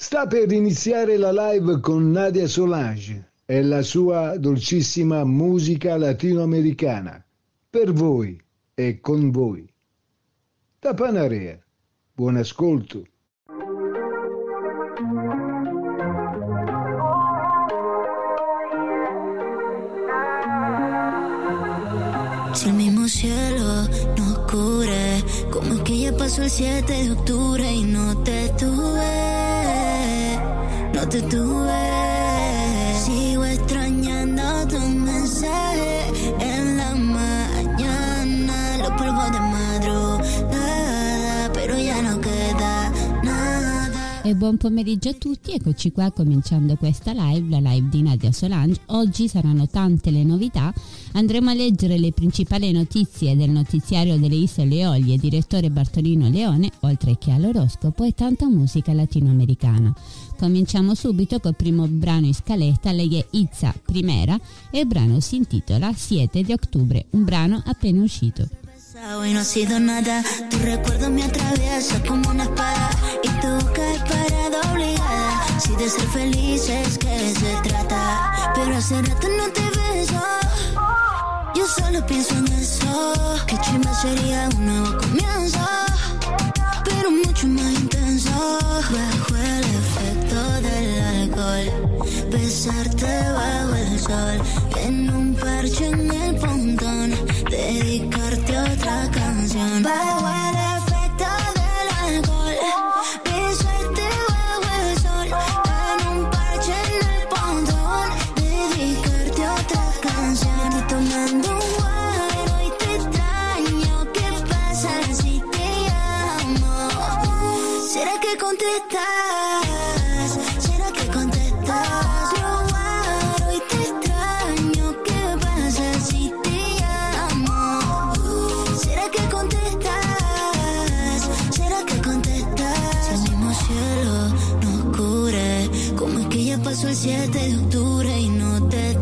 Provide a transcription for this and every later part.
Sta per iniziare la live con Nadia Solange e la sua dolcissima musica latinoamericana. Per voi e con voi. Da Panarea. Buon ascolto. Si el mismo cielo nos cubre, como es que ya pasó el 7 de octubre y no te tuve, no te tuve. Sigo extrañando tu mensaje en la mañana, los polvos de madrugada, pero ya no queda nada. E buon pomeriggio a tutti, eccoci qua cominciando questa live, la live di Nadia Solange. Oggi saranno tante le novità, andremo a leggere le principali notizie del notiziario delle Isole Eolie, direttore Bartolino Leone, oltre che all'oroscopo e tanta musica latinoamericana. Cominciamo subito col primo brano in scaletta, lei è Itza Primera e il brano si intitola 7 di ottobre, un brano appena uscito. Y no ha sido nada, tu recuerdo me atraviesa como una espada y tu boca es parada obligada. Si de ser feliz es que se trata, pero hace rato no te beso. Yo solo pienso en eso, que chimba sería un nuevo comienzo, pero mucho más intenso. Bajo el efecto del alcohol, besarte bajo el sol, en un parche en el pontón, dedicarte otra canción. Bajo el efecto del alcohol, besarte bajo el sol, en un parche en el pontón, dedicarte otra canción. Estoy tomando un guaro y te extraño. ¿Qué pasa si te llamo? ¿Será que contestas? ¿Será que contestas? Yo guaro y te extraño. ¿Qué pasa si te llamo? ¿Será que contestas? ¿Será que contestas? Si el mismo cielo nos cubre, como es que ya pasó el 7 de octubre y no te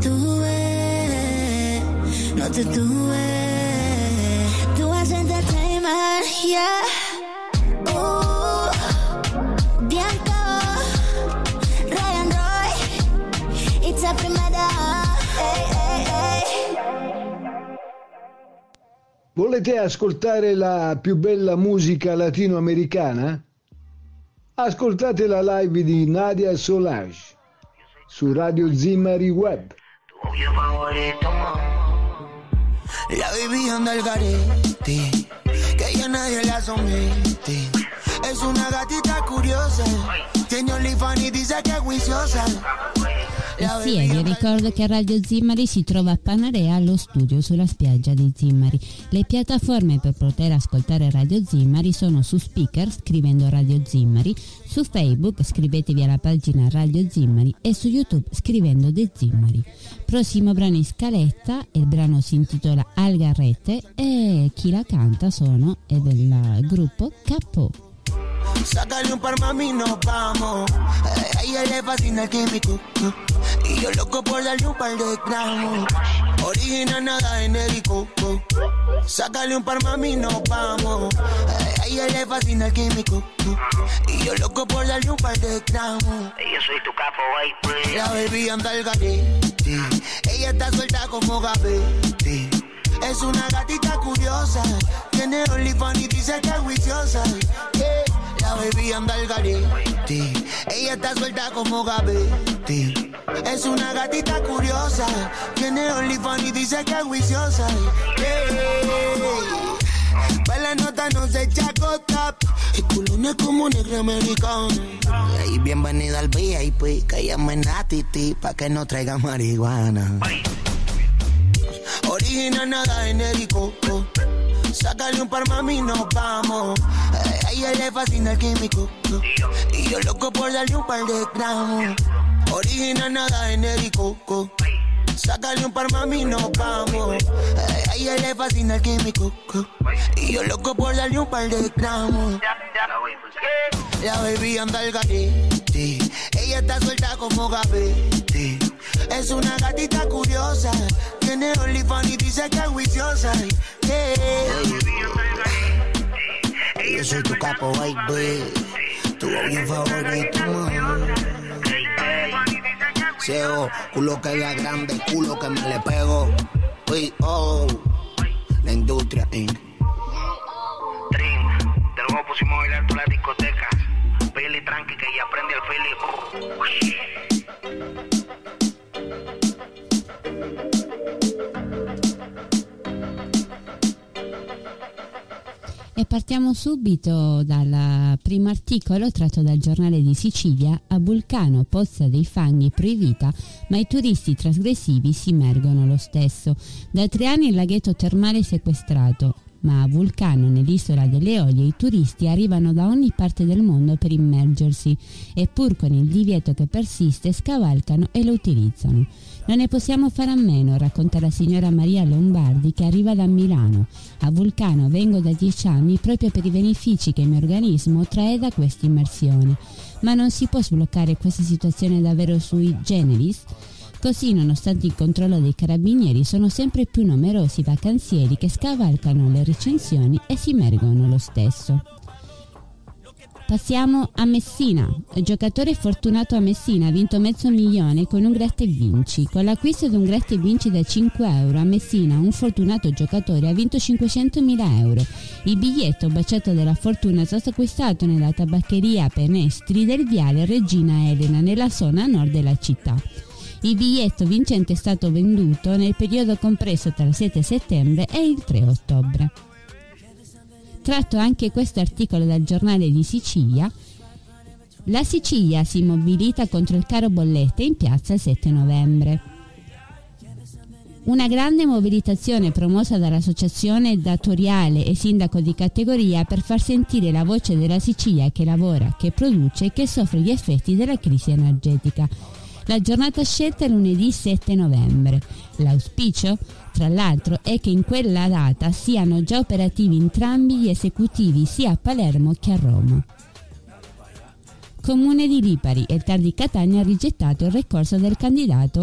tuve, no te tuve. Tú vas a entertainment, yeah. Bianco, Ryan Roy, Itza Primera, hey, hey, hey. Volete ascoltare la più bella musica latinoamericana? Ascoltate la live di Nadia Solange su Radio Zimmari Web. La baby anda al garete, que ya nadie la somete. Es una gatita curiosa, tiene OnlyFans y dice che è juiciosa. Sì, e vi ricordo che Radio Zimmari si trova a Panarea allo studio sulla spiaggia di Zimmari. Le piattaforme per poter ascoltare Radio Zimmari sono su Speaker scrivendo Radio Zimmari, su Facebook scrivetevi alla pagina Radio Zimmari e su YouTube scrivendo De Zimmari. Prossimo brano in scaletta, il brano si intitola Algarrete e chi la canta è del gruppo Capo. Sácale un par, mami, nos vamos. A ella le fascina el químico y yo loco por darle un par de gramos. Original, nada genérico. Sácale un par, mami, nos vamos. A ella le fascina el químico y yo loco por darle un par de gramos. Yo soy tu capo, baby. La baby anda al garete, ella está suelta como gavete. Es una gatita curiosa, tiene OnlyFans y dice que es juiciosa. Yeah. La baby anda al garete, ella está suelta como gavete. Es una gatita curiosa, tiene OnlyFans y dice que es juiciosa. Yeah. Pa' la nota no se echa gota, el culón es como negro americano. Y ahí bienvenida al VIP, que llame Natiti pa' que no traiga marihuana. Original, nada genérico. Sácale un par, mami, nos vamos. A ella le fascina el químico y yo loco por darle un par de gramos. Original, nada genérico. Sácale un par, mami, nos vamos. A ella le fascina el químico y yo loco por darle un par de gramos. La baby anda al garete, ella está suelta como gavete. Es una gatita curiosa, tiene OnlyFans y dice que es juiciosa. Yeah. Yo soy tu capo, baby. Tu audio favorito, man. Ciego, culo que vea grande, culo que me le pego. Uy, oh, la industria, Inc. Trin, te luego pusimos a bailar todas las discotecas. Pili tranqui que ya prende el Philly. E partiamo subito dal primo articolo tratto dal Giornale di Sicilia. A Vulcano, pozza dei fanghi proibita, ma i turisti trasgressivi si immergono lo stesso. Da 3 anni il laghetto termale sequestrato, ma a Vulcano, nell'isola delle Eolie, i turisti arrivano da ogni parte del mondo per immergersi e pur con il divieto che persiste scavalcano e lo utilizzano. Non ne possiamo fare a meno, racconta la signora Maria Lombardi, che arriva da Milano. A Vulcano vengo da 10 anni proprio per i benefici che il mio organismo trae da questa immersione. Ma non si può sbloccare questa situazione davvero sui generis? Così, nonostante il controllo dei carabinieri, sono sempre più numerosi i vacanzieri che scavalcano le recensioni e si immergono lo stesso. Passiamo a Messina. Il giocatore fortunato a Messina ha vinto $500,000 con un gratta e vinci. Con l'acquisto di un gratta e vinci da €5 a Messina, un fortunato giocatore ha vinto €500,000. Il biglietto baciato della fortuna è stato acquistato nella tabaccheria Penestri del viale Regina Elena, nella zona nord della città. Il biglietto vincente è stato venduto nel periodo compreso tra il 7 settembre e il 3 ottobre. Tratto anche questo articolo dal Giornale di Sicilia. La Sicilia si mobilita contro il caro bollette in piazza il 7 novembre. Una grande mobilitazione promossa dall'associazione datoriale e sindaco di categoria per far sentire la voce della Sicilia che lavora, che produce e che soffre gli effetti della crisi energetica. La giornata scelta è lunedì 7 novembre. L'auspicio, tra l'altro, è che in quella data siano già operativi entrambi gli esecutivi sia a Palermo che a Roma. Comune di Lipari e il TAR di Catania ha rigettato il ricorso del candidato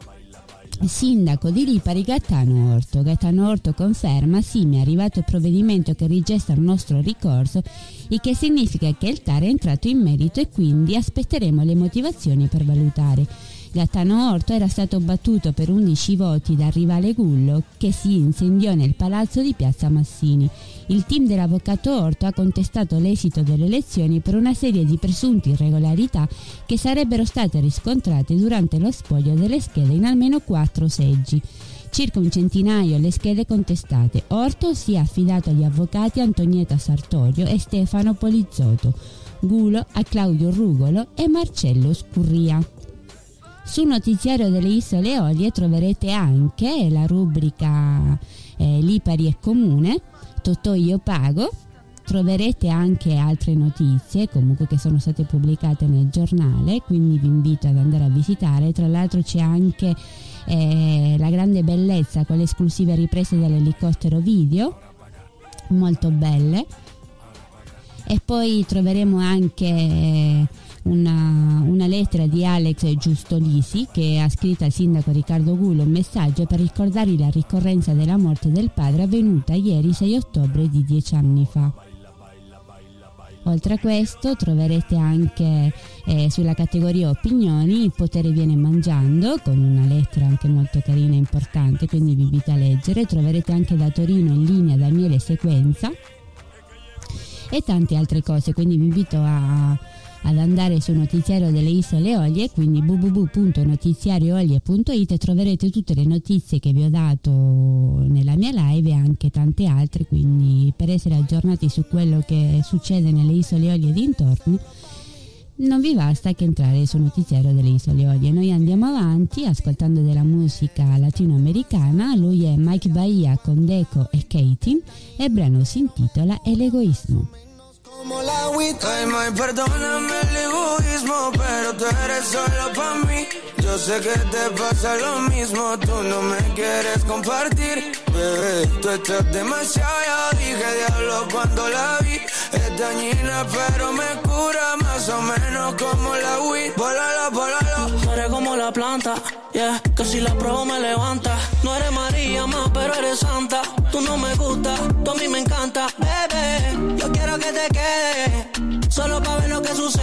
sindaco di Lipari Gaetano Orto. Gaetano Orto conferma: sì, mi è arrivato il provvedimento che rigetta il nostro ricorso, il che significa che il TAR è entrato in merito e quindi aspetteremo le motivazioni per valutare. Gaetano Orto era stato battuto per 11 voti dal rivale Gullo, che si incendiò nel palazzo di Piazza Massini. Il team dell'avvocato Orto ha contestato l'esito delle elezioni per una serie di presunte irregolarità che sarebbero state riscontrate durante lo spoglio delle schede in almeno 4 seggi. Circa un centinaio le schede contestate. Orto si è affidato agli avvocati Antonietta Sartorio e Stefano Polizzotto, Gulo a Claudio Rugolo e Marcello Scurria. Sul notiziario delle Isole Eolie troverete anche la rubrica Lipari e Comune, Totò io pago. Troverete anche altre notizie comunque che sono state pubblicate nel giornale, quindi vi invito ad andare a visitare. Tra l'altro c'è anche la grande bellezza con le esclusive riprese dall'elicottero video, molto belle. E poi troveremo anche una lettera di Alex Giustolisi, che ha scritto al sindaco Riccardo Gullo un messaggio per ricordargli la ricorrenza della morte del padre avvenuta ieri 6 ottobre di 10 anni fa. Oltre a questo troverete anche sulla categoria opinioni Il potere viene mangiando, con una lettera anche molto carina e importante, quindi vi invito a leggere. Troverete anche da Torino in linea Daniele Sequenza e tante altre cose, quindi vi invito ad andare sul notiziario delle Isole Eolie, quindi www.notiziarioeolie.it, e troverete tutte le notizie che vi ho dato nella mia live e anche tante altre, quindi per essere aggiornati su quello che succede nelle Isole Eolie e dintorni non vi basta che entrare sul notiziario delle Isole Eolie. Noi andiamo avanti ascoltando della musica latinoamericana. Lui è Mike Bahia con Deco e Katie e il brano si intitola El Egoísmo. Como la agüita, ay, may, perdóname el egoísmo, pero tú eres solo pa' mí. Yo sé que te pasa lo mismo, tú no me quieres compartir. Bebé, tú estás demasiado, ya dije diablo cuando la vi. Es dañina pero me cura más o menos como la weed. Volalo, volalo. Tú eres como la planta, yeah, que si la pruebo me levanta. No eres María más, pero eres santa. Tú no me gustas, tú a mí me encanta. Bebé, yo quiero que te quedes, solo pa' ver lo que sucede.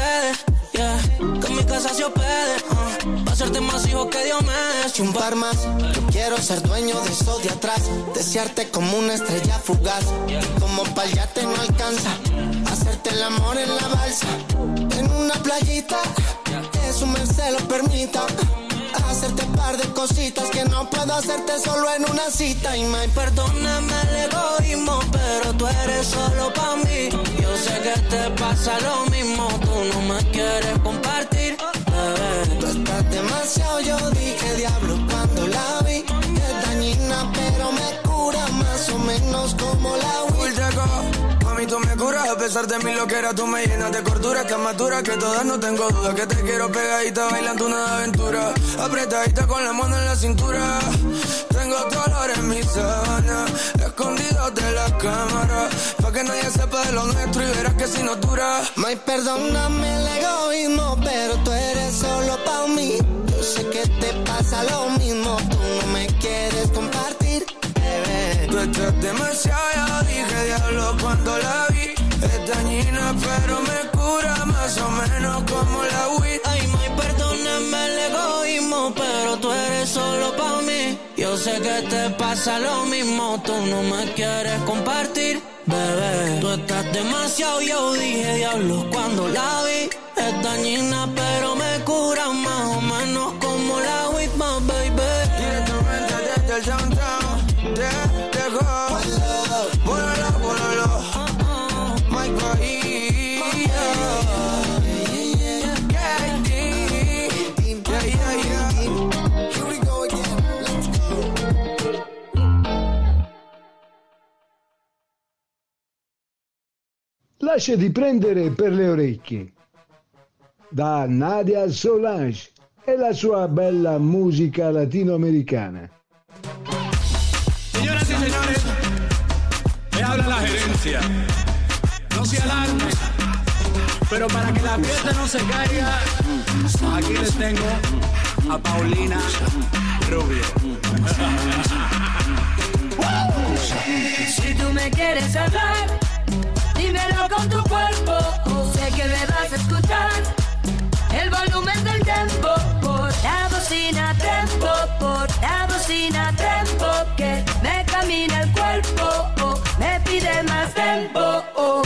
terciopede, pa' hacerte más hijos que Diomedes. Y un par más, yo quiero ser dueño de eso de atrás, desearte como una estrella fugaz, como pa'l yate no alcanza, hacerte el amor en la balsa, en una playita, que su merced lo permita, hacerte un par de cositas que no puedo hacerte solo en una cita. Y me Perdóname el egoísmo, pero tú eres solo pa' mí. Yo sé que te pasa lo mismo, tú no me quieres compartir, bebé. Tú estás demasiado, yo dije diablo cuando la vi. Es dañina pero me cura más o menos como la weed. Mami, tú me curas, a pesar de mi loquera, tú me llenas de cordura, que más dura que todas, no tengo duda, que te quiero pegadita, bailando una aventura, apretadita con la mano en la cintura, tengo dolor en mi sábana, escondido de la cámara, pa' que nadie sepa de lo nuestro y verás que si no dura. May, perdóname el egoísmo, pero tú eres solo pa' mí, yo sé que te pasa lo mismo, tú no me quieres compartir, bebé. Tú estás demasiado, ya dije diablo cuando la vi. Es dañina pero me cura más o menos como la weed. Ay, May, perdóname el egoísmo, pero tú eres solo pa' mí. Yo sé que te pasa lo mismo, tú no me quieres compartir, bebé. Tú estás demasiado, yo dije diablo cuando la vi. Es dañina pero me cura más o menos como la weed, my baby. Directamente desde el downtown, te dejo. Ponelo, my Bahía. Here we go again, let's go. Lasciati prendere per le orecchie da Nadia Solange e la sua bella musica latinoamericana. Señoras y señores, le habla la gerencia. No se alarmen, pero para que la fiesta no se caiga, aquí les tengo a Paulina Rubio. Si tú me quieres hablar, dímelo con tu cuerpo. Sé que me vas a escuchar. El volumen del tempo, por la bocina tempo, por la bocina tempo, que me camina el cuerpo, me pide más tempo.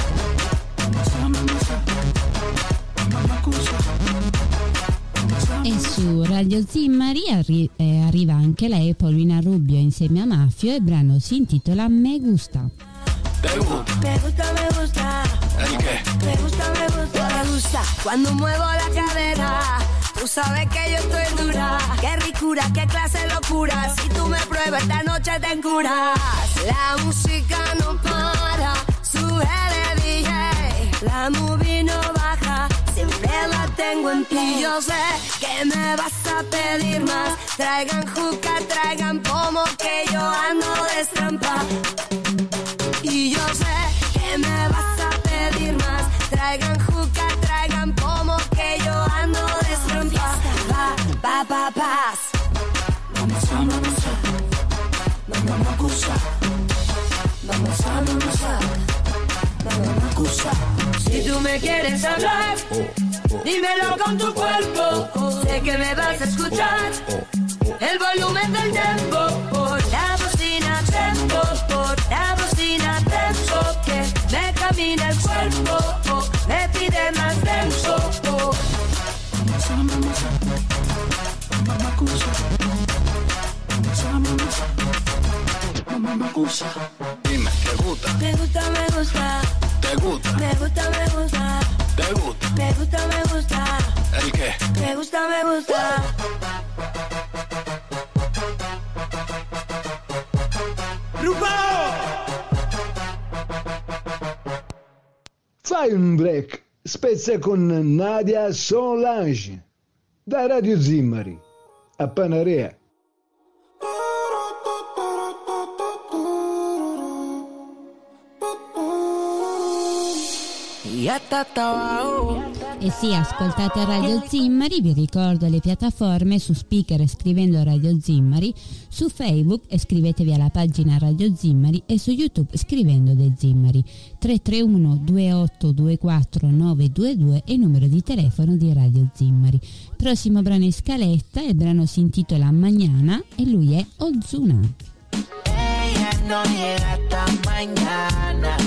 E su Radio Zimmari arriva anche lei, Paulina Rubio, insieme a Mafio, e il brano si intitola Me Gusta. Me gusta, me gusta. ¿El qué? Me gusta, me gusta, me gusta. Cuando muevo la cadera, tú sabes que yo estoy dura. Qué ricura, qué clase de locura. Si tú me pruebas esta noche te curas. La música no para, sube de DJ. La movie no baja, siempre la tengo en ti. Yo sé que me vas a pedir más. Traigan juca, traigan pomo, que yo ando de trampa. Y yo sé que me vas a pedir más. Traigan juca, traigan pomo, que yo ando de trampa. Paz. Si tú me quieres hablar, dímelo con tu cuerpo. Sé que me vas a escuchar. El volumen del tempo, por la bocina tempo, por la bocina tempo, que me camina el cuerpo, me pide más tempo. Dime, ¿te gusta? Me gusta, me gusta. ¿Te gusta? Me gusta, me gusta. ¿Te gusta? Me gusta, me gusta. ¿El qué? Me gusta, me gusta. Fai un break, spezza con Nadia Solange da Radio Zimmari a Panarea. E sì, ascoltate Radio Zimmari, vi ricordo le piattaforme, su Speaker scrivendo Radio Zimmari, su Facebook iscrivetevi alla pagina Radio Zimmari e su YouTube scrivendo De Zimmari. 331 2824 922 è il numero di telefono di Radio Zimmari. Prossimo brano in scaletta, il brano si intitola Mañana e lui è Ozuna. Ella no llega hasta mañana,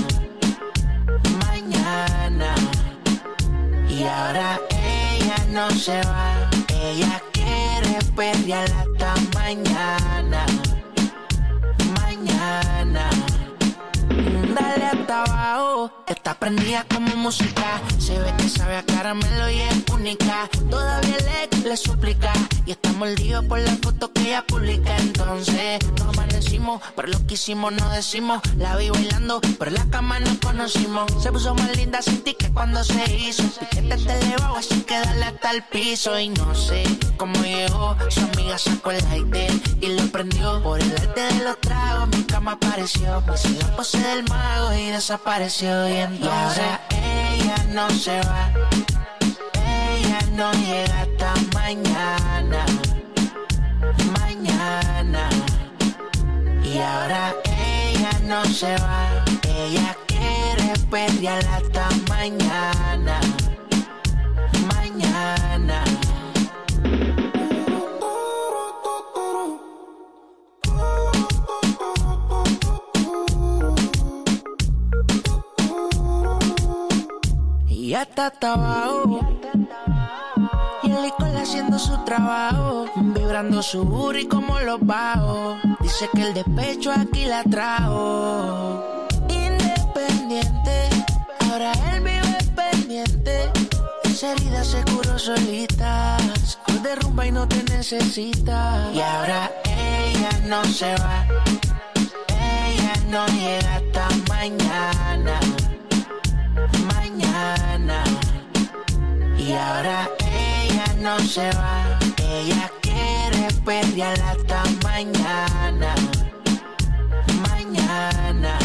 mañana. Y ahora ella no se va, ella quiere perrear hasta mañana, mañana. Dale hasta abajo, está prendida como música. Se ve que sabe a caramelo y es única. Todavía le suplica y está mordido por la foto que ella publica. Entonces nos amanecimos, pero lo que hicimos no decimos. La vi bailando, pero en la cama nos conocimos. Se puso más linda sin ti que cuando se hizo. Piquete te elevado, así que dale hasta el piso. Y no sé cómo llegó, su amiga sacó el lighter y lo prendió. Por el arte de los tragos mi cama apareció. Pues la pose del mago y desapareció. Y entonces ella no se va, ella no llega hasta mañana, mañana. Y ahora ella no se va, ella quiere perrear hasta mañana, mañana. Y hasta abajo, y el licor haciendo su trabajo, vibrando su burro y como los bajos. Dice que el despecho aquí la trajo. Independiente, ahora él vive pendiente. Esa herida se curó solita, se derrumba y no te necesita. Y ahora ella no se va, ella no llega hasta mañana, mañana. Y ahora ella no se va, ella quiere perrear hasta mañana, mañana.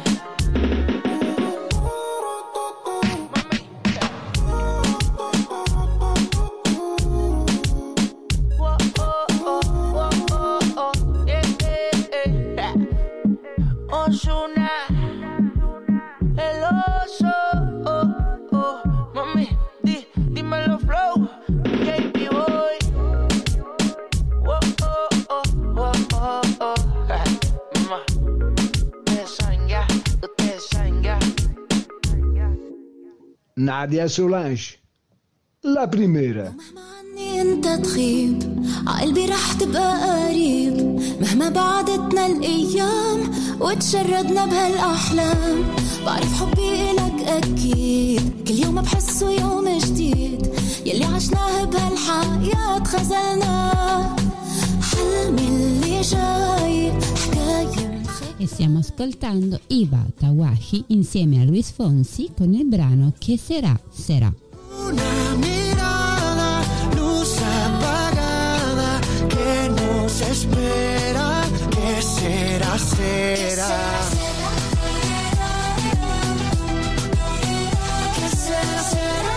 Ozuna, el oso, mami, dímelo flow, JP Boy, ustedes saben ya. Nadia Solange, la primera. انت تغيب قلبي رح تبقى قريب مهما بعدتنا الايام وتشردنا بهالاحلام بعرف حبي إلك اكيد كل يوم بحسه يوم جديد يلي عشناه بهالحياة خزلنا حلمي اللي جاي حكاية. E stiamo ascoltando Iva Tawahi insieme a Luis Fonsi con il brano Che Será Será. Una mirada, luz apagada, que nos espera, que será, será. Que será, será.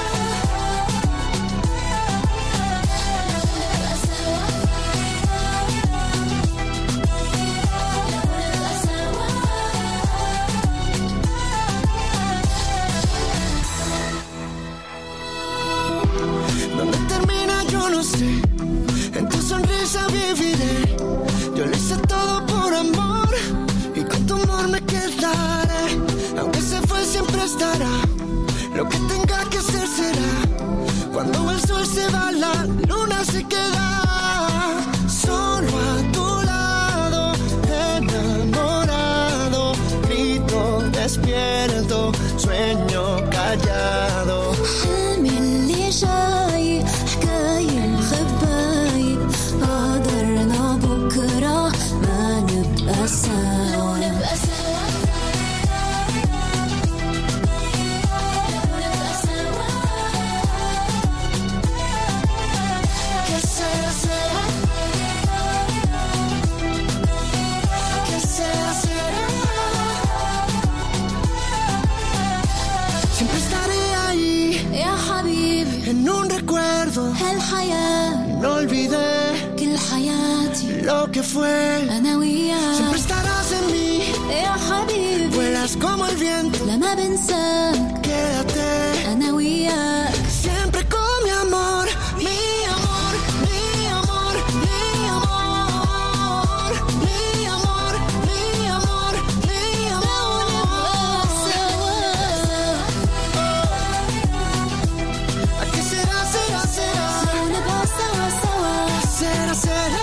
¿Dónde termina? Yo no sé. En tu sonrisa viviré. Yo lo hice todo por amor y con tu amor me quedaré. Aunque se fue siempre estará. Lo que tenga que ser será. Cuando el sol se va la luna se queda. Solo a tu lado, enamorado, grito despierto, sueño callado. حلمي اللي جاي حكاية مخباية قدرنا بكرة ما نبقى سوا نبقى سوا نبقى سوا. Que será, será. Que será, será. Siempre No olvidé lo que fue. Siempre estarás en mí. Vuelas como el viento. Quédate. Siempre con mi amor. Mi amor, mi amor, mi amor. Mi amor, mi amor, mi amor. ¿A qué será, será, será? Será, será.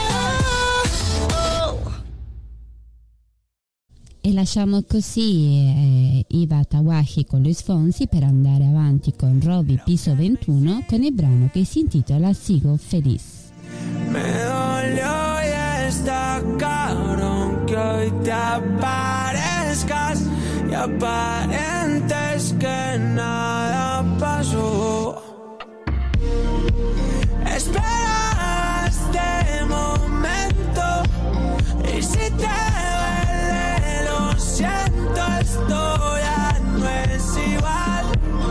E lasciamo così Iva Tawahi con Luis Fonsi per andare avanti con Robbie Piso 21 con il brano che si intitola Sigo Feliz. Me dolió y está cabrón que hoy te aparezcas y aparentes que nada pasó. Espera este momento y si te siento, esto ya no es igual.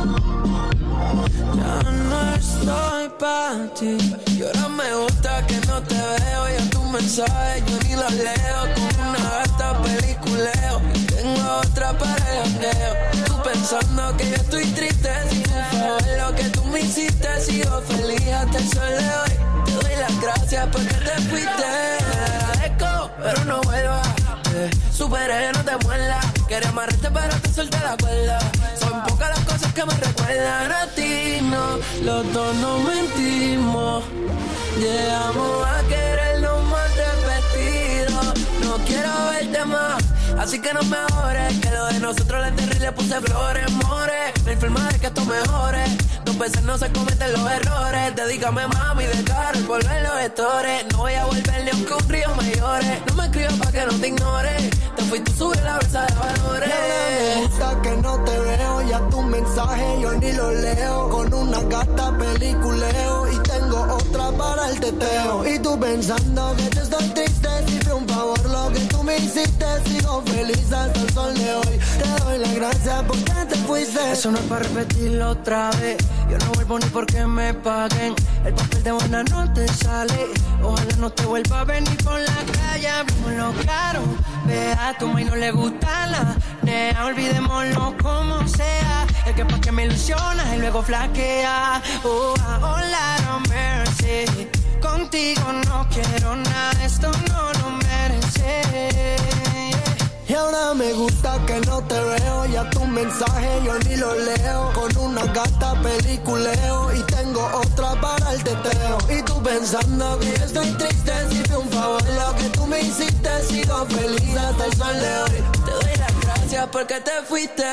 Ya no estoy para ti. Y ahora me gusta que no te veo. Ya tus mensajes yo ni los leo. Como una gata peliculeo. Tengo otra para el jangueo. Tú pensando que yo estoy triste. Sin un favor lo que tú me hiciste. Sigo feliz hasta el sol de hoy. Te doy las gracias porque te fuiste. Te agradezco, pero no vuelvas. Superé, no te muerdas. Quería amarrarte pero te solté la cuerda. Son pocas las cosas que me recuerdan a ti, no. Los dos no mentimos. Llegamos a querernos más repetido. No quiero verte más, así que no me ahores. Que lo de nosotros le enterré y le puse flores, more. No hay forma de que esto mejore. Dos veces no se cometen los errores. Dedícame mami de cara y volver los gestores. No voy a volver ni aunque un río me llore. No me escribas pa' que no te ignore. Te fuiste, sube la bolsa de valores. Me gusta que no te veo. Ya tu mensaje yo ni lo leo. Con una gata peliculeo. Y tengo otra para el teteo. Y tú pensando que te estoy triste. Si fue un favor lo que tú me hiciste. Sigo feliz hasta el sol de hoy. Te doy las gracias porque te fuiste. Eso no es para repetirlo otra vez. Yo no vuelvo ni porque me paguen. El papel de buena no te sale. Ojalá no te vuelva a venir por la calle. Hablemoslo claro. Ve a tu maíz no le gusta la nea. Olvidémoslo como sea. El que pa' que me ilusionas y luego flaquea. Oh, hola, no mercy. Contigo no quiero nada. Esto no lo merece. Y ahora me gusta que no te veo. Ya tu mensaje yo ni lo leo. Con una gata peliculeo. Y tengo otra para el teteo. Y tú pensando que yo estoy triste. Si fue un favor lo que tú me hiciste. Sigo feliz hasta el sol de hoy. Te doy las gracias porque te fuiste.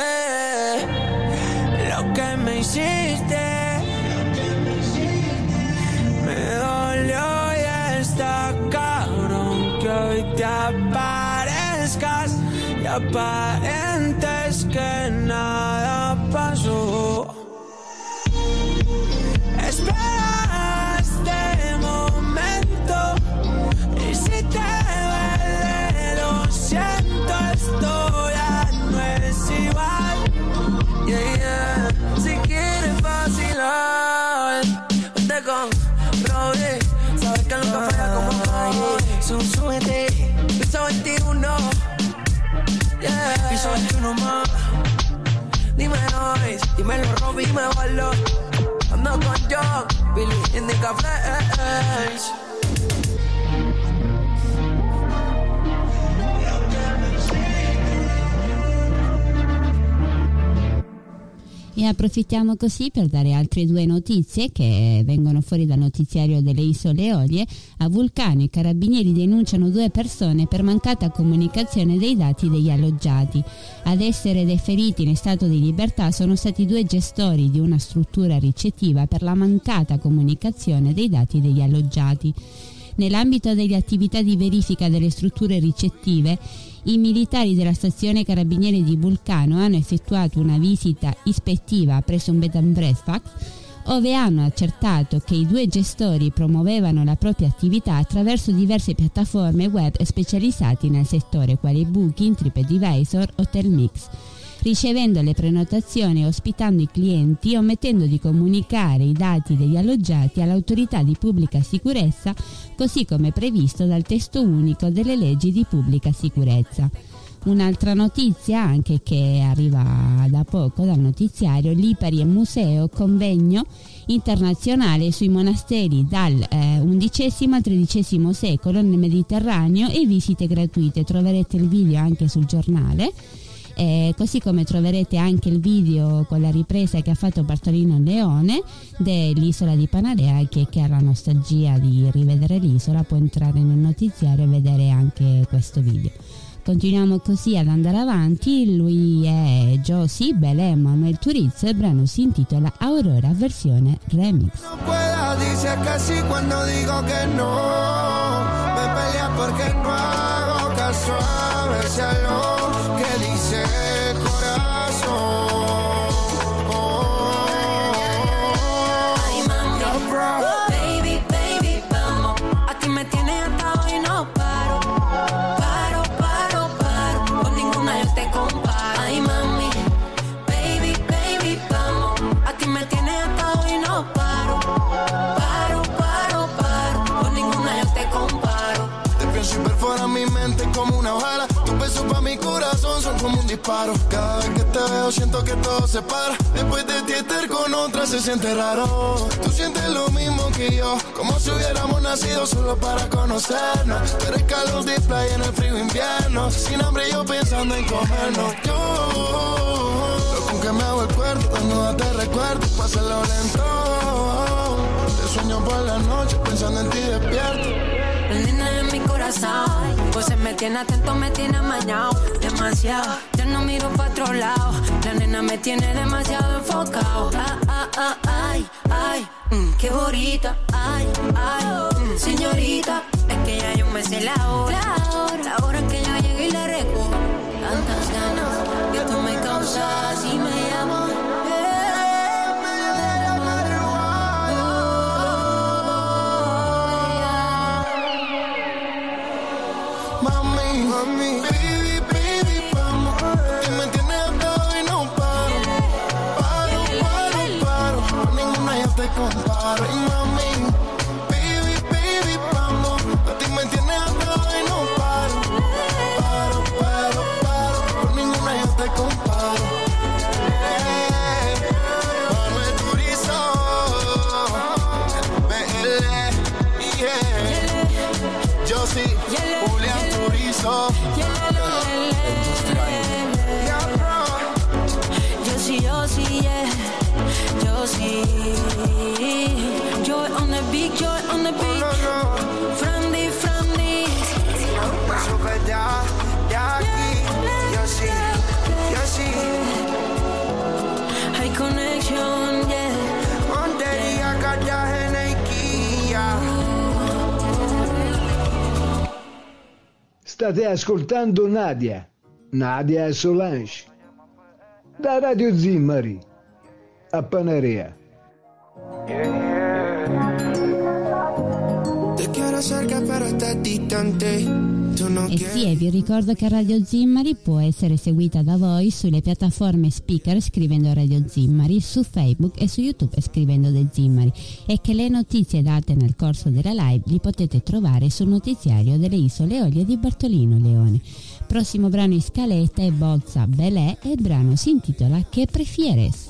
Lo que me hiciste me dolió y está cabrón que hoy te aparezcas y aparentes que nada pasó. Espera este momento y si te duele lo siento, esto ya no es igual. Yeah, yeah. Si quieres vacilar, ponte con Robbie. Sabes que nunca falla como hoy. Súbete, piso 21. Yeah. Piso 21 más. Dímelo, dímelo Robbie, me guardo. Ando con John, Billy, Indica Flash. E approfittiamo così per dare altre due notizie che vengono fuori dal notiziario delle Isole Eolie. A Vulcano i carabinieri denunciano 2 persone per mancata comunicazione dei dati degli alloggiati. Ad essere deferiti in stato di libertà sono stati 2 gestori di una struttura ricettiva per la mancata comunicazione dei dati degli alloggiati. Nell'ambito delle attività di verifica delle strutture ricettive, i militari della stazione carabinieri di Vulcano hanno effettuato una visita ispettiva presso un bed and breakfast, ove hanno accertato che i 2 gestori promuovevano la propria attività attraverso diverse piattaforme web specializzate nel settore, quali Booking, TripAdvisor, HotelMix. ricevendo le prenotazioni e ospitando i clienti, omettendo di comunicare i dati degli alloggiati all'autorità di pubblica sicurezza, così come previsto dal testo unico delle leggi di pubblica sicurezza. Un'altra notizia, anche che arriva da poco dal notiziario: l'Ipari e Museo, convegno internazionale sui monasteri dal XI al XIII secolo nel Mediterraneo e visite gratuite. Troverete il video anche sul giornale, così come troverete anche il video con la ripresa che ha fatto Bartolino Leone dell'isola di Panarea, che ha la nostalgia di rivedere l'isola può entrare nel notiziario e vedere anche questo video. Continuiamo così ad andare avanti. Lui è Josie, Belé, Manuel Turizo. Il brano si intitola Aurora versione remix. No pueda, dice que sí cuando digo que no. Me pelea porque no hago caso a veces a lo que dice el corazón. Ay, mami, baby, baby, vamos. Aquí me tienes atado y no paro. Con ninguna yo te comparo. Ay, mami, baby, baby, vamos. Aquí me tienes atado y no paro. Con ninguna yo te comparo. Te pienso y perfora mi mente como una bala. Tus besos pa' mi corazón son como un disparo. Cada vez que te veo siento que todo se para. Después de ti estar con otra se siente raro. Tú sientes lo mismo que yo, como si hubiéramos nacido solo para conocernos. Pero el calor de playa en el frío invierno. Sin hambre yo pensando en comernos. Yo, con que me hago el cuerpo, cuando te recuerdo, pásalo lento. Te sueño por la noche pensando en ti despierto. Nena en mi corazón, pues se me tiene atento, me tiene amañado, demasiado, ya no miro pa' otro lado, la nena me tiene demasiado enfocado, ay, qué bonita, ay, señorita, es que ya yo me sé la hora que yo llegue y le recojo, tantas ganas que tú me causas y me llamas. Mami, baby, vamos. Que me tienes atado y no paro. Con ninguna yo te comparo. Y mami, baby, vamos. A ti me tienes atado y no paro. Con ninguna yo te comparo. Manuel Turizo, BL, Josie, Julián Turizo. Joy on the beat, joy on the beat. Frandy. Eso que de aquí, yo sí. High connection, yeah. Montería, Cartagena y Kia. State ascoltando Nadia e Solange, da Radio Zimmari, a Panarea. Te quiero cerca pero estás distante. Sì, e vi ricordo che Radio Zimmari può essere seguita da voi sulle piattaforme speaker scrivendo Radio Zimmari, su Facebook e su YouTube scrivendo The Zimmari, e che le notizie date nel corso della live li potete trovare sul notiziario delle Isole Eolie di Bartolino Leone. Prossimo brano in scaletta è Bozza Belé e il brano si intitola ¿Qué prefieres?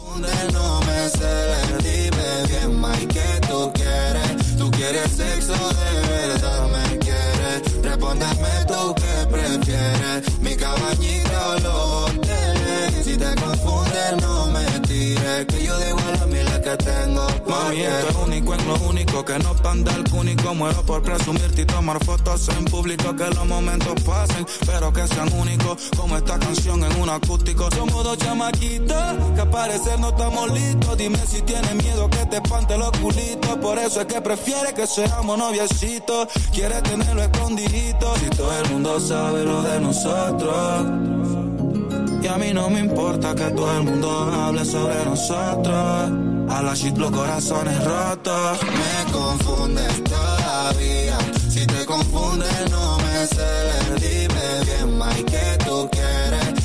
Tú quieres sexo de verdad, me quieres. Respóndeme tú qué prefieres, mi cabañita o los hoteles. Si te confundes no me tires, que yo da igual a mí la que tengo. Mami, esto es único en lo único, que no panda el cúnico. Muero por presumirte y tomar fotos en público, que los momentos pasen, pero que sean únicos, como esta canción en un acústico. Somos dos chamaquitos, que al parecer no estamos listos. Dime si tienes miedo que te espante los culitos. Por eso es que prefiere que seamos noviecitos. Quiere tenerlo escondidito, si todo el mundo sabe lo de nosotros. Y a mí no me importa que todo el mundo hable sobre nosotros. A la shit los corazones rotos. Me confundes todavía, si te confundes no me celes. Dime bien, Mike, ¿qué tú quieres? Tú quieres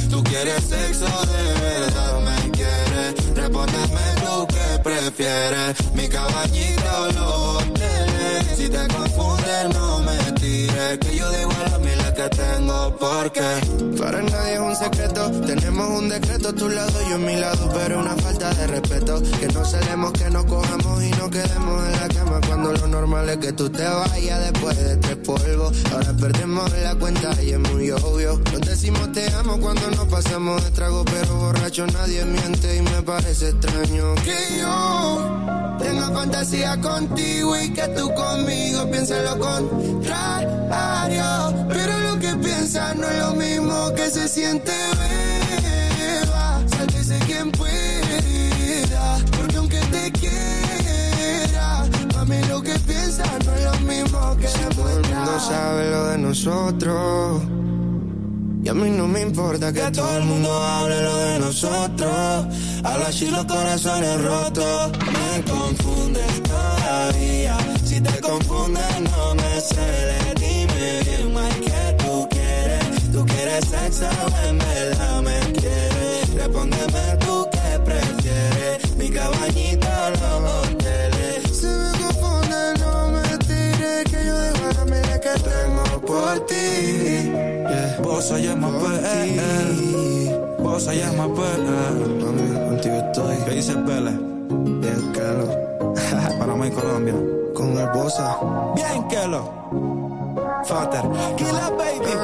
quieres sexo de verdad, me quieres. Respóndeme tú qué prefieres, mi cabañita o los hoteles. Si te confundes no me tires, que yo digo a las miles que tengo, porque para nadie es un secreto. Tenemos un decreto, a tu lado y yo a mi lado, pero una falta de respeto. Que no celemos, que nos cojamos y no quedemos en la cama, cuando lo normal es que tú te vayas después de 3 polvos. Ahora perdemos la cuenta y es muy obvio. Nos decimos te amo cuando nos pasamos de trago, pero borracho nadie miente y me parece extraño que yo tenga fantasía contigo y que tú conmigo pienses lo contrario. Pero lo que piensas no es lo mismo que se siente, beba. Sálvese quien pueda, porque aunque te quiera, mami, lo que piensas no es lo mismo que se muestra. Todo el mundo sabe lo de nosotros y a mí no me importa que todo el mundo hable lo de nosotros. Habla así los corazones rotos. Me confundes todavía. Si te confundes no me celes. Dime bien mal que tú quieres. Tú quieres sexo en verdad me quieres. Respóndeme tú qué prefieres, mi cabañita o los hoteles. Si me confundes no me tires, que yo digo a la mira que tengo por ti. Vos allá más vos allá más mami, contigo estoy. ¿Qué dice Pele? Bien, Kelo. Panamá y Colombia. Con el Bosa. Bien, Kelo. Fater. Killa baby.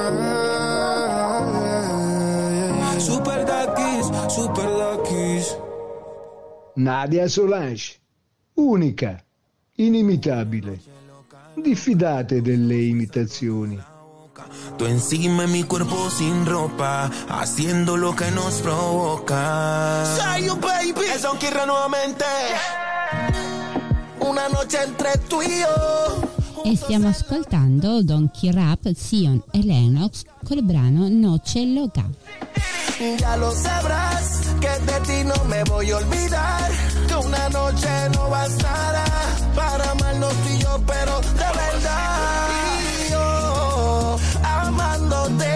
Super Dakis. Nadia Solange. Unica. Inimitabile. Diffidate delle imitazioni. Tú encima de mi cuerpo sin ropa, haciendo lo que nos provoca. Say you baby, el Don Kirra nuovamente. Una noche entre tú y yo. E stiamo ascoltando Donkey Rap, Sion e Lennox col brano Noche Loca. Ya lo sabrás, que de ti no me voy a olvidar, que una noche no bastará para amarnos tú y yo, pero de verdad. Y yo amándote,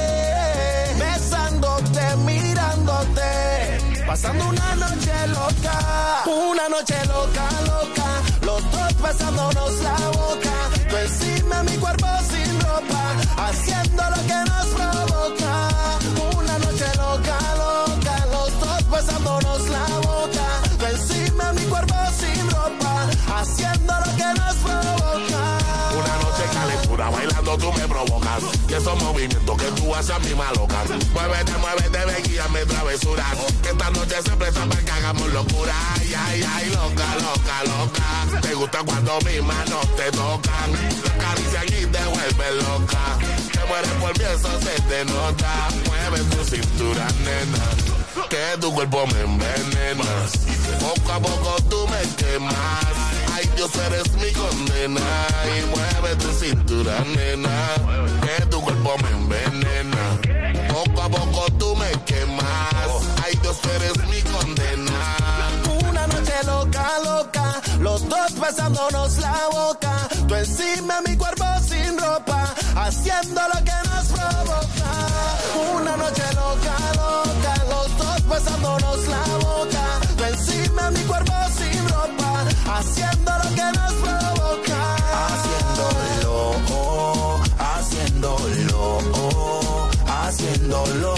besándote, mirándote, pasando una noche loca, los dos besándonos la boca, tú encima de mi cuerpo sin ropa, haciendo lo que nos provoca. Una noche loca, los dos besándonos la boca, tú encima de mi cuerpo sin ropa, haciendo lo que nos provoca. Una noche calentura, bailando tú me provocas, y esos movimientos que tú haces a mí me alocan. Muévete, ven, guíame travesuras, que esta noche se presta para que hagamos locura. Ay, loca. Te gusta cuando mis manos te tocan, la caricia y te vuelve loca. Te mueres por mí, eso se te nota. Mueve tu cintura, nena, que tu cuerpo me envenena. Poco a poco tú me quemas. Ay, Dios, eres mi condena. Y mueve tu cintura, nena, que tu cuerpo me envenena. Poco a poco tú me quemas. Ay, Dios, eres mi condena. Una noche loca, los dos besándonos la boca, tú encima de mi cuerpo sin ropa, haciendo lo que nos provoca. Una noche loca, los dos besándonos la boca, tú encima de mi cuerpo sin ropa, haciendo lo que nos provoca. Haciéndolo,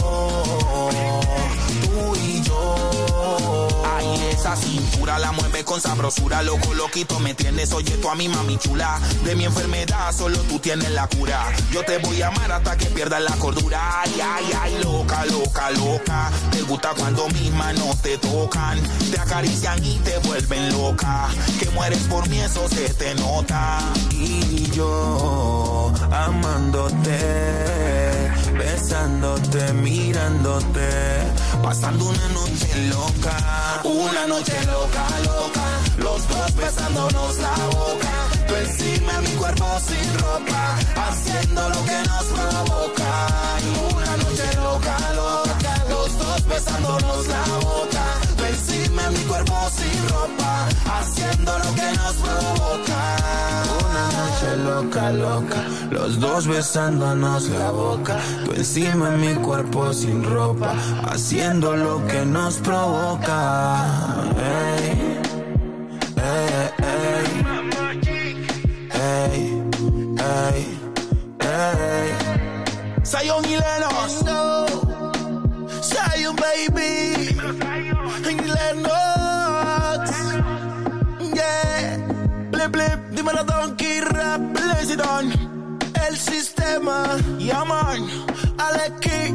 tú y yo. Ay, esa cintura la mueve con sabrosura, loco, loquito me tienes, oye tú a mi mami chula. De mi enfermedad solo tú tienes la cura. Yo te voy a amar hasta que pierdas la cordura. Ay, loca. Te gusta cuando mis manos te tocan, te acarician y te vuelven loca. Que mueres por mí, eso se te nota. Y yo amándote, besándote, mirándote, pasando una noche loca. Una noche loca, los dos besándonos la boca, tú encima de mi cuerpo sin ropa, haciendo lo que nos provoca. Una noche loca, los dos besándonos la boca, tú encima de mi cuerpo sin ropa, haciendo lo que nos provoca. una noche loca, vuelta loca, los dos besándonos la boca, tú encima en mi cuerpo sin ropa, haciendo lo que nos provoca. Ey, ey, ey, ey, ey, ey. Zion y Lennox, Zion baby, Lennox, yeah, blip blip, dímelo Donkey Rap, President, el sistema, yeah man, Aleki,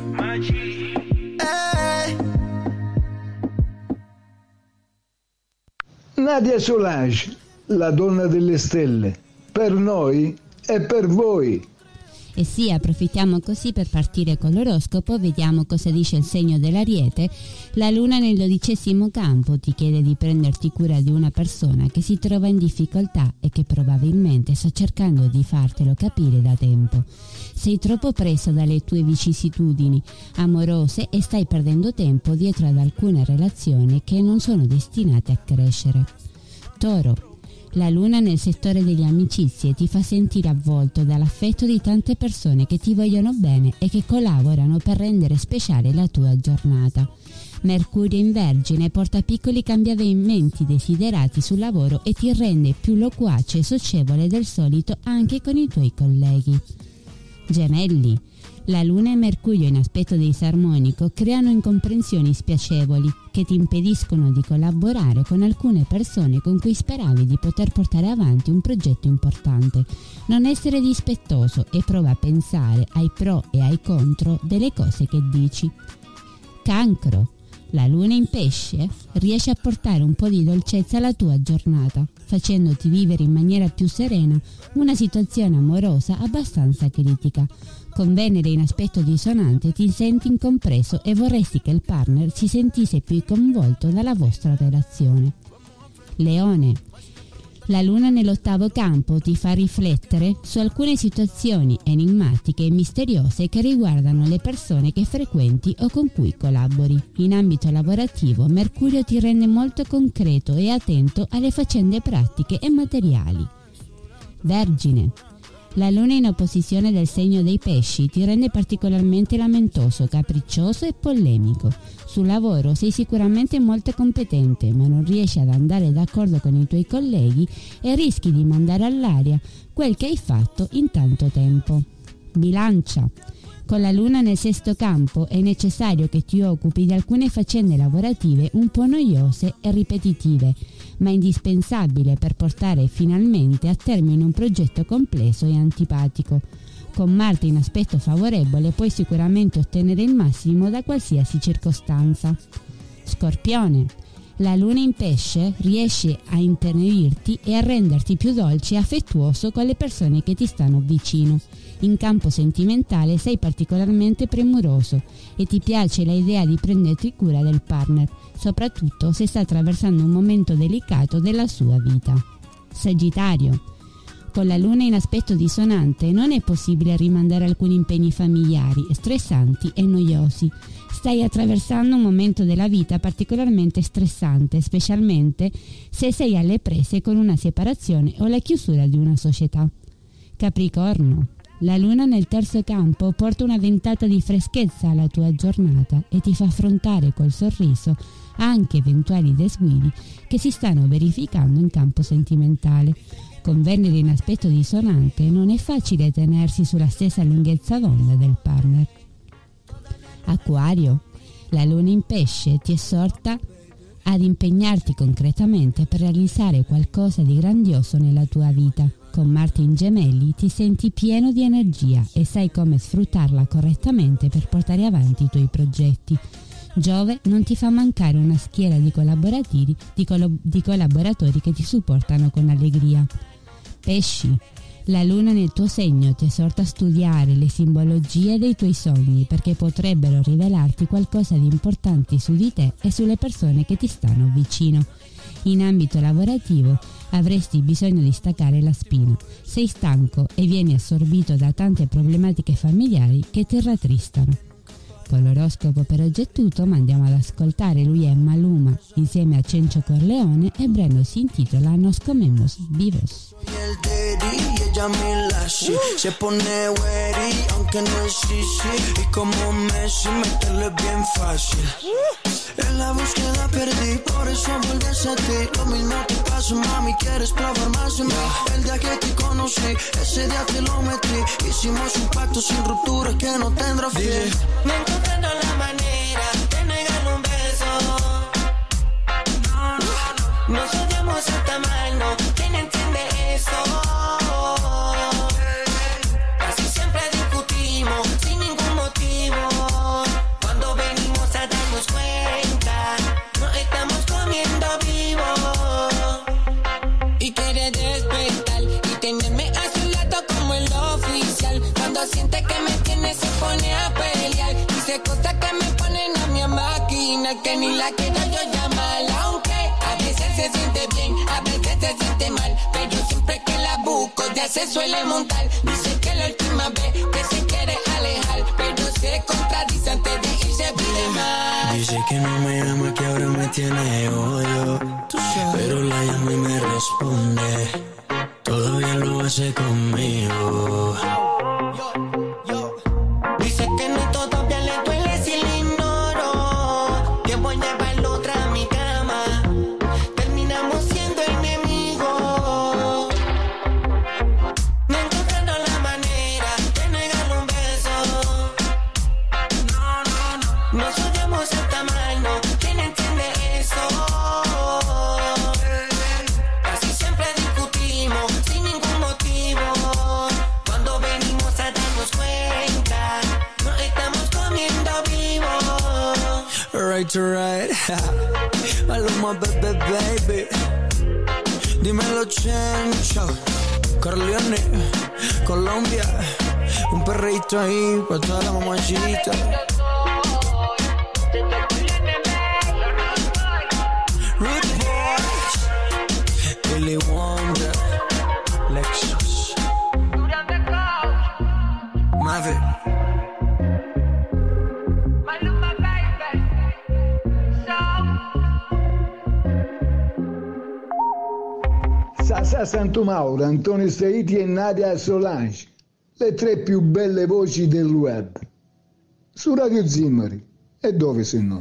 Nadia Solange, la donna delle stelle, per noi e per voi. E sì, approfittiamo così per partire con l'oroscopo, vediamo cosa dice il segno dell'Ariete. La luna nel 12° campo ti chiede di prenderti cura di una persona che si trova in difficoltà e che probabilmente sta cercando di fartelo capire da tempo. Sei troppo preso dalle tue vicissitudini amorose e stai perdendo tempo dietro ad alcune relazioni che non sono destinate a crescere. Toro. La luna nel settore delle amicizie ti fa sentire avvolto dall'affetto di tante persone che ti vogliono bene e che collaborano per rendere speciale la tua giornata. Mercurio in Vergine porta piccoli cambiamenti desiderati sul lavoro e ti rende più loquace e socievole del solito anche con i tuoi colleghi. Gemelli. La Luna e Mercurio in aspetto disarmonico creano incomprensioni spiacevoli che ti impediscono di collaborare con alcune persone con cui speravi di poter portare avanti un progetto importante. Non essere dispettoso e prova a pensare ai pro e ai contro delle cose che dici. Cancro. La Luna in Pesce riesce a portare un po' di dolcezza alla tua giornata, facendoti vivere in maniera più serena una situazione amorosa abbastanza critica. Con Venere in aspetto dissonante ti senti incompreso e vorresti che il partner si sentisse più coinvolto dalla vostra relazione. Leone. La Luna nell'8° campo ti fa riflettere su alcune situazioni enigmatiche e misteriose che riguardano le persone che frequenti o con cui collabori. In ambito lavorativo, Mercurio ti rende molto concreto e attento alle faccende pratiche e materiali. Vergine. La Luna in opposizione del segno dei Pesci ti rende particolarmente lamentoso, capriccioso e polemico. Sul lavoro sei sicuramente molto competente, ma non riesci ad andare d'accordo con i tuoi colleghi e rischi di mandare all'aria quel che hai fatto in tanto tempo. Bilancia. Con la Luna nel 6° campo è necessario che ti occupi di alcune faccende lavorative un po' noiose e ripetitive, ma indispensabile per portare finalmente a termine un progetto complesso e antipatico. Con Marte in aspetto favorevole puoi sicuramente ottenere il massimo da qualsiasi circostanza. Scorpione. La Luna in Pesce riesce a intenerirti e a renderti più dolce e affettuoso con le persone che ti stanno vicino. In campo sentimentale sei particolarmente premuroso e ti piace l'idea di prenderti cura del partner, soprattutto se sta attraversando un momento delicato della sua vita. Sagittario. Con la Luna in aspetto dissonante non è possibile rimandare alcuni impegni familiari, stressanti e noiosi. Stai attraversando un momento della vita particolarmente stressante, specialmente se sei alle prese con una separazione o la chiusura di una società. Capricorno. La Luna nel 3° campo porta una ventata di freschezza alla tua giornata e ti fa affrontare col sorriso anche eventuali disguidi che si stanno verificando in campo sentimentale. Con Venere in aspetto dissonante non è facile tenersi sulla stessa lunghezza d'onda del partner. Acquario. La Luna in Pesce ti esorta ad impegnarti concretamente per realizzare qualcosa di grandioso nella tua vita. Con Marte in Gemelli ti senti pieno di energia e sai come sfruttarla correttamente per portare avanti i tuoi progetti. Giove non ti fa mancare una schiera di collaboratori che ti supportano con allegria. Pesci. La Luna nel tuo segno ti esorta a studiare le simbologie dei tuoi sogni perché potrebbero rivelarti qualcosa di importante su di te e sulle persone che ti stanno vicino. In ambito lavorativo avresti bisogno di staccare la spina. Sei stanco e vieni assorbito da tante problematiche familiari che ti rattristano. Con l'oroscopo per oggi è tutto, ma andiamo ad ascoltare. Lui è Maluma insieme a Cencio Corleone e il brano si intitola Nos Comemos Vivos. ella mi lassie. Se pone ready, aunque no es easy. Y como Messi, meterle bien fácil. En la búsqueda perdí, por eso vuelves a ti. Lo mismo te pasó, mami, quieres probar más de mí. El día que te conocí, ese día te lo metí. Hicimos un pacto sin ruptura que no tendrá fin. Me encontrando la manera de negarle un beso. Nos odiamos hasta mal, no, ¿quién entiende eso? Casi siempre discutimos sin ningún motivo. Cuando venimos a darnos cuenta, no estamos comiendo vivo. Y quiere despertar y tenerme a su lado como el oficial. Cuando siente que me tiene se pone a pelear. Dice cosas que me ponen a mi máquina, que ni la quiero yo llamar. Aunque a veces se siente bien, a veces se siente mal, pero siempre que la busco ya se suele montar. Dice que la última vez que se quiere alejar, pero se contradice antes de irse pide más. Dice que no me ama, que ahora me tiene odio, pero la llamo y me responde. Todavía lo hace conmigo. Dice que no todavía le duele si le ignoro. Que voy a llevarlo otra a mi cama. Terminamos siendo enemigos. No encontrando la manera de negarle un beso. Nos odiamos hasta mal, no, ¿quién entiende eso? Casi siempre discutimos sin ningún motivo. Cuando venimos a darnos cuenta, no estamos comiendo vivo. Right to right. Maluma, baby. Dímelo, Chencho. Corleone, Colombia. Un perrito ahí para toda la mamachita. Rude Boys, Billy Wonder, Lexus, Maverick. Sasà Santomauro, Antonio Staiti e Nadia Solange, le tre più belle voci del web. Su Radio Zimmari, e dove se no?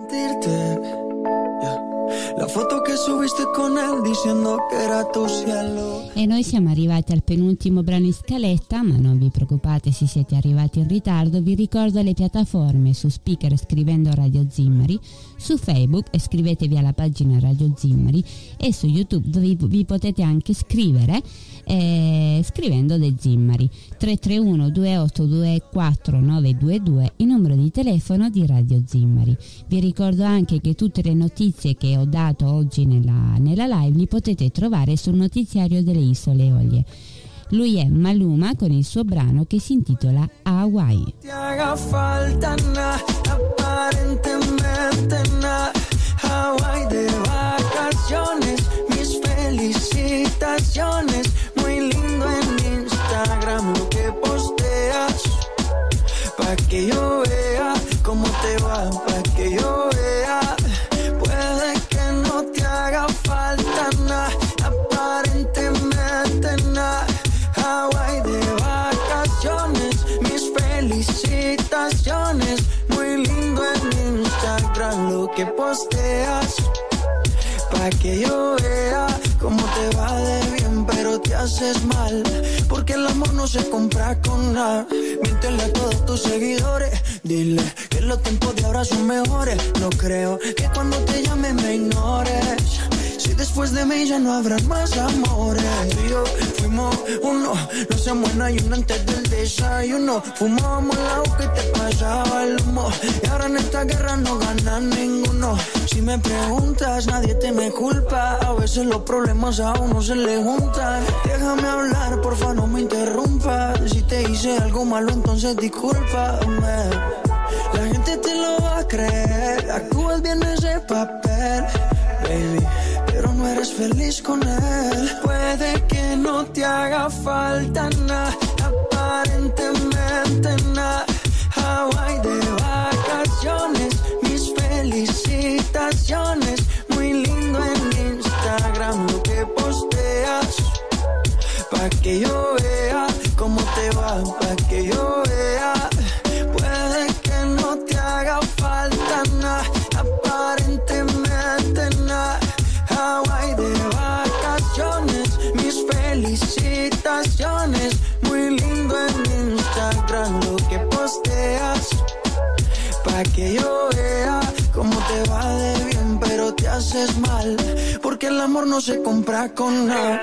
La foto che subiste con él dicendo che era tu cielo. E noi siamo arrivati al penultimo brano in scaletta, ma non vi preoccupate se siete arrivati in ritardo. Vi ricordo le piattaforme: su Speaker scrivendo Radio Zimmari, su Facebook scrivetevi alla pagina Radio Zimmari, e su YouTube vi potete anche scrivere scrivendo De Zimmari. 331 2824 922 il numero di telefono di Radio Zimmari. Vi ricordo anche che tutte le notizie che ho dato oggi nella live li potete trovare sul notiziario delle Isole Eolie. Lui è Maluma con il suo brano che si intitola Hawaii. Ti haga falta nada, aparentemente nada. Hawaii de vacaciones, mis felicitaciones. Muy lindo en Instagram lo que posteas, pa' que yo vea cómo te va, pa' que yo vea. Puede que no te haga falta nada, aparentemente nada. Hawaii de vacaciones, mis felicitaciones. Muy lindo en Instagram lo que posteas, pa' que yo vea cómo te va de bien, pero te haces mal, porque el amor no se compra con nada. Míntele a todos tus seguidores, dile que los tiempos de ahora son mejores. No creo que cuando te llame me ignores, si después de mí ya no habrá más amores. Tú y yo fuimos uno, no hacemos nada y uno antes del desayuno. Fumábamos el agua que te pasaba el humo, y ahora en esta guerra no gana ninguno. Si me preguntas, nadie te me culpa, a veces los problemas a uno se le juntan. Déjame hablar, porfa, no me interrumpas. Si te hice algo malo, entonces discúlpame. La gente te lo va a creer, actúas bien ese papel, baby, pero no eres feliz con él. Puede que no te haga falta nada, aparentemente nada. Hawaii de vacaciones, mis felicitaciones. Muy lindo en Instagram lo que posteas, pa' que yo vea para que yo vea. Puede que no te haga falta nada, aparentemente nada. Hawaii de vacaciones, mis felicitaciones. Muy lindo en Instagram lo que posteas, pa' que yo vea cómo te va de bien, pero te haces mal, porque el amor no se compra con nada.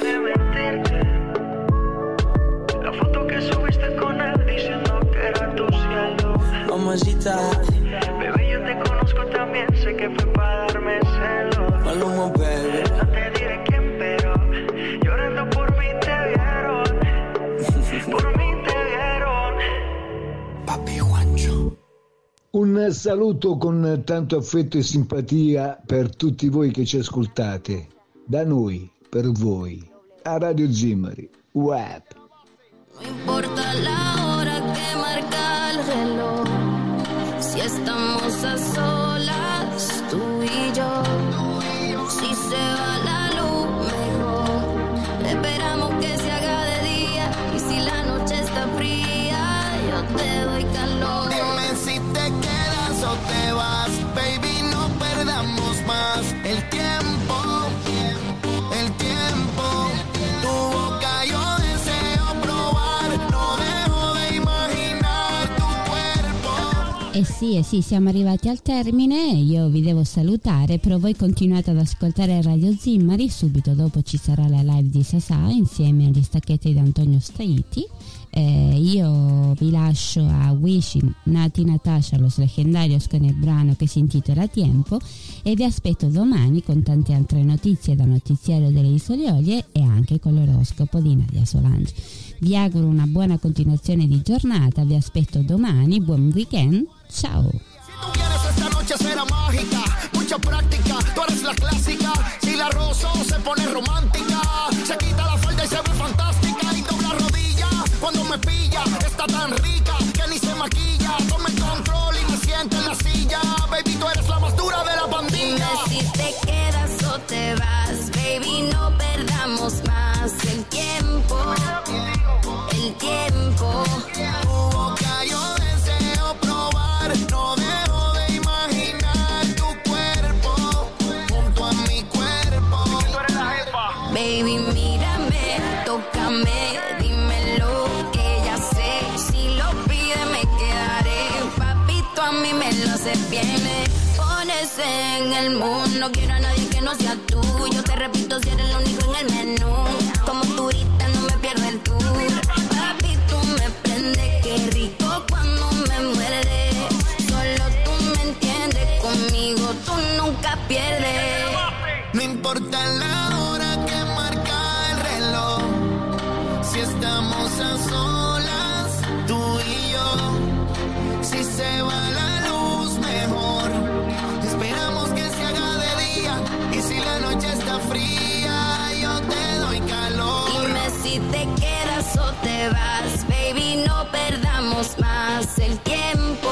La foto que subiste con él diciendo que era tu cielo. Mamacita, bebé, yo te conozco también, sé que fue para darme celos. Maluma, baby. No te diré quién, pero llorando por mí te vieron. Por mí te vieron. Papi Juancho. Un saluto con tanto affetto e simpatia per tutti voi che ci ascoltate. Da noi, per voi, a Radio Zimari, web. No importa la hora que marca el reloj, si estamos a solas, tú y yo. Si se va la luz, mejor esperamos que se haga de día. Y si la noche está fría, yo te doy calor. Dime si te quedas o te vas, baby, no perdamos más el tiempo, el tiempo. Tu boca yo deseo probar, no dejo de imaginar tu cuerpo. Eh sì, siamo arrivati al termine, io vi devo salutare, però voi continuate ad ascoltare Radio Zimari, subito dopo ci sarà la live di Sasà insieme agli stacchetti di Antonio Staiti. Io vi lascio a Wishing, Nati Natasha, Los Legendarios, con il brano che si intitola Tiempo, e vi aspetto domani con tante altre notizie da Notiziario delle Isole Olie e anche con l'oroscopo di Nadia Solange. Vi auguro una buena continuazione di giornata, vi aspetto domani, buon weekend, ciao! Esta noche será mágica, mucha práctica, tú eres la clásica. Si la rozo se pone romántica, se quita la falda y se ve fantástica. Y dobla rodilla cuando me pilla, está tan rica que ni se maquilla. Toma el control y me siento en la silla. Baby, tú eres la más dura de la pandilla. Dime si te quedas o te vas, baby, no perdamos más el tiempo, el tiempo. Tu boca yo deseo probar, no dejo de imaginar tu cuerpo junto a mi cuerpo. Tú eres la jefa. Baby, mírame, tócame, dime lo que ya sé. Si lo pide me quedaré, papito, a mí me lo hace bien. Me pones en el mundo, no quiero a nadie que no sea tú. Yo te repito, si eres el único en el menú. Como turista no me pierdo el tour. Papi, tú me prendes, qué rico cuando me muerdes. Solo tú me entiendes, conmigo tú nunca pierdes. No importa la hora que marca el reloj, si estamos a solas, tú y yo. Si se va la luz, mejor esperamos que se haga de día. Y si la noche está fría, yo te doy calor. Dime si te quedas o te vas, baby, no perdamos más el tiempo,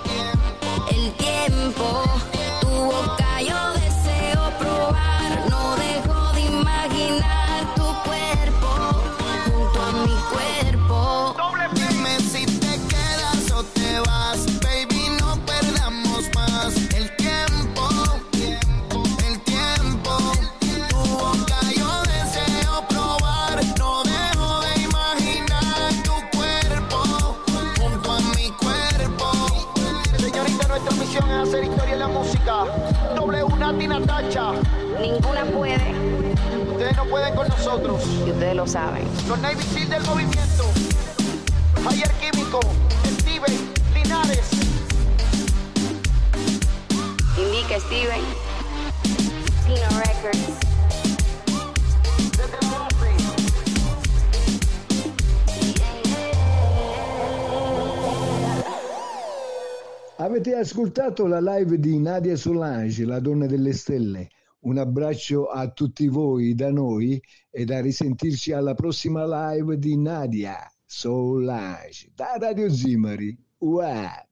el tiempo. Tu boca yo deseo probar, no dejo de imaginar tu cuerpo junto a mi cuerpo. Dime si te quedas o te vas, baby, no perdamos más el tiempo, el tiempo. Tu boca yo deseo probar, no dejo de imaginar tu cuerpo junto a mi cuerpo. Señorita, nuestra misión es hacer historia en la música. W Nati Natasha. Ninguna puede. Ustedes no pueden con nosotros. Y ustedes lo saben. Los Navy Seal del movimiento. Javier Químico, Steven, Linares. Indica Steven. Pino Records. Avete ascoltato la live di Nadia Solange, la donna delle stelle. Un abbraccio a tutti voi da noi e da risentirci alla prossima live di Nadia Solange da Radio Zimari. Wow.